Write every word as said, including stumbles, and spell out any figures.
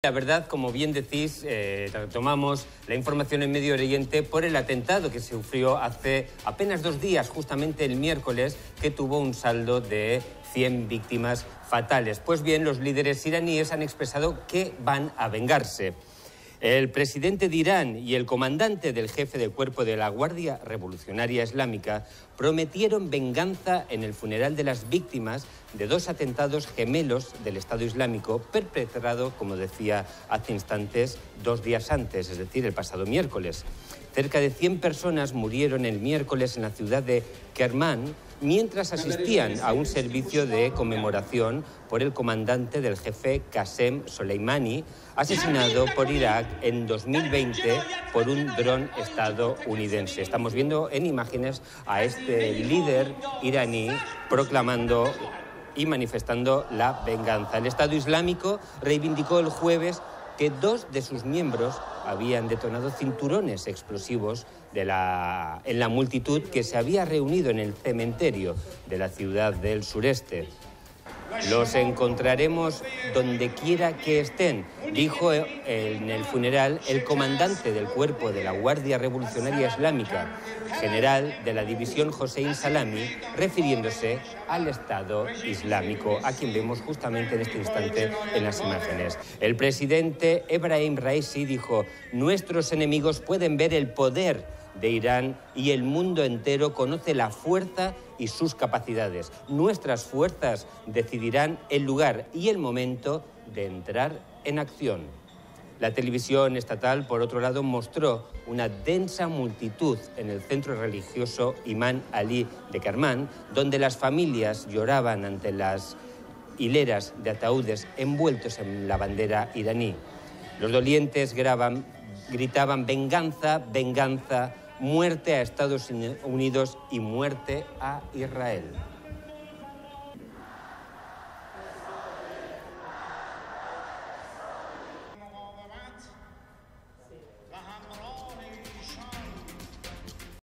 La verdad, como bien decís, eh, retomamos la información en Medio Oriente por el atentado que se sufrió hace apenas dos días, justamente el miércoles, que tuvo un saldo de cien víctimas fatales. Pues bien, los líderes iraníes han expresado que van a vengarse. El presidente de Irán y el comandante del jefe de cuerpo de la Guardia Revolucionaria Islámica prometieron venganza en el funeral de las víctimas de dos atentados gemelos del Estado Islámico perpetrado, como decía hace instantes, dos días antes, es decir, el pasado miércoles. Cerca de cien personas murieron el miércoles en la ciudad de Kermán mientras asistían a un servicio de conmemoración por el comandante del jefe Qasem Soleimani, asesinado por Irak en dos mil veinte por un dron estadounidense. Estamos viendo en imágenes a este líder iraní proclamando y manifestando la venganza. El Estado Islámico reivindicó el jueves que dos de sus miembros habían detonado cinturones explosivos de la, en la multitud que se había reunido en el cementerio de la ciudad del sureste. Los encontraremos donde quiera que estén, dijo en el funeral el comandante del cuerpo de la Guardia Revolucionaria Islámica, general de la división Hossein Salami, refiriéndose al Estado Islámico, a quien vemos justamente en este instante en las imágenes. El presidente Ebrahim Raisi dijo: nuestros enemigos pueden ver el poder de Irán y el mundo entero conoce la fuerza y sus capacidades. Nuestras fuerzas decidirán el lugar y el momento de entrar en acción. La televisión estatal, por otro lado, mostró una densa multitud en el centro religioso Imam Ali de Kermán, donde las familias lloraban ante las hileras de ataúdes envueltos en la bandera iraní. Los dolientes graban, gritaban venganza, venganza, muerte a Estados Unidos y muerte a Israel.